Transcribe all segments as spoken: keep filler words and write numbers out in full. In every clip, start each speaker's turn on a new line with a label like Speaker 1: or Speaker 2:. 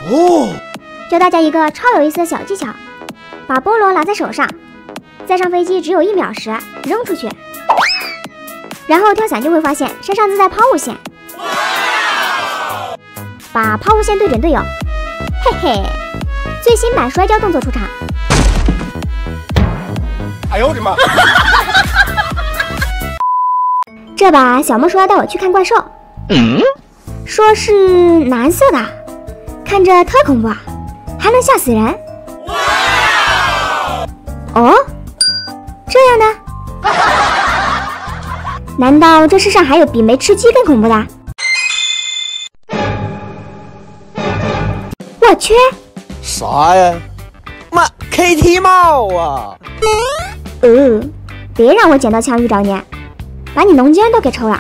Speaker 1: 哦，
Speaker 2: 教大家一个超有意思的小技巧：把菠萝拿在手上，在上飞机只有一秒时扔出去，然后跳伞就会发现身上自带抛物线，把抛物线对准队友，嘿嘿！最新版摔跤动作出场。
Speaker 1: 哎呦我的妈！
Speaker 2: 这把小莫说要带我去看怪兽，嗯，说是蓝色的，看着特恐怖啊，还能吓死人。哦，这样的？难道这世上还有比没吃鸡更恐怖的？我去！
Speaker 1: 啥呀？妈 ，K T 帽啊！
Speaker 2: 呃，别让我捡到枪遇着你，把你龙筋都给抽了。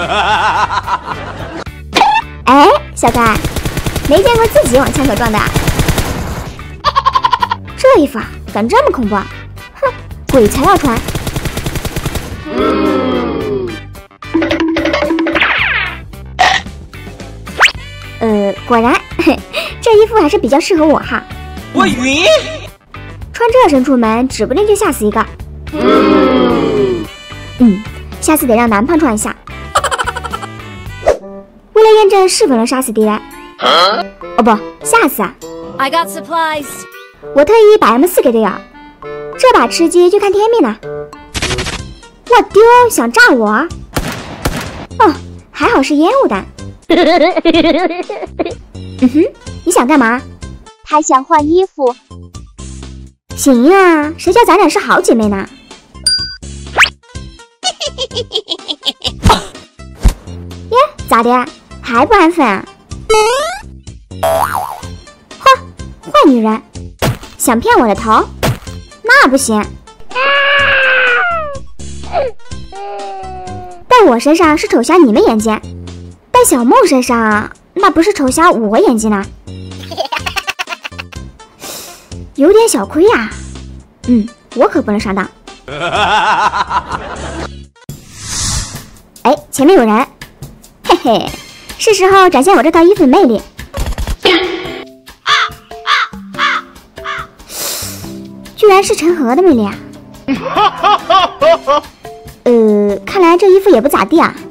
Speaker 2: 哎，小盖，没见过自己往枪口撞的？这衣服啊，敢这么恐怖啊？哼，鬼才要穿。呃，果然，这衣服还是比较适合我哈。
Speaker 1: 我晕。
Speaker 2: 穿这身出门，指不定就吓死一个。嗯，下次得让男胖穿一下。为了验证是否能杀死敌人，哦不，吓死啊
Speaker 3: I got supplies.
Speaker 2: 我特意把 M 四 给队友，这把吃鸡就看天命了。我丢，想炸我？哦，还好是烟雾弹。嗯哼，你想干嘛？
Speaker 4: 还想换衣服。
Speaker 2: 行啊，谁叫咱俩是好姐妹呢？耶，咋的？还不安分啊？嚯，坏女人，想骗我的头？那不行。在我身上是丑瞎你们眼睛，在小梦身上那不是丑瞎我眼睛呢。有点小亏呀、啊，嗯，我可不能上当。哎，前面有人，嘿嘿，是时候展现我这套衣服的魅力。居然是陈和的魅力啊！呃，看来这衣服也不咋地啊，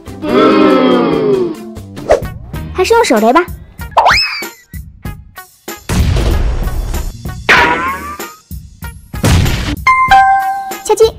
Speaker 2: 还是用手雷吧。恰鸡。